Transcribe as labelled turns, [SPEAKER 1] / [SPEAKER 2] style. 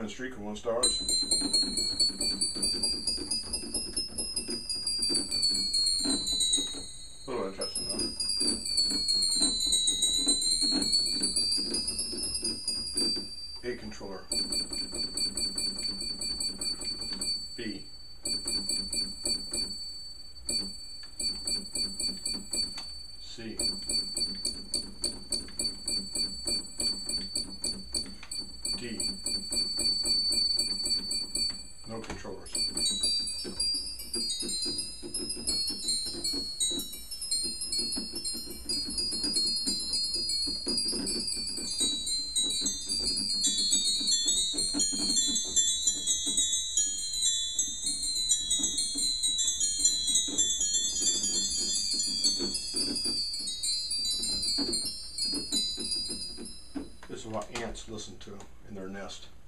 [SPEAKER 1] streak of 1 stars. A little interesting though. A controller. B. C. D. No controllers. This is what ants listen to in their nest.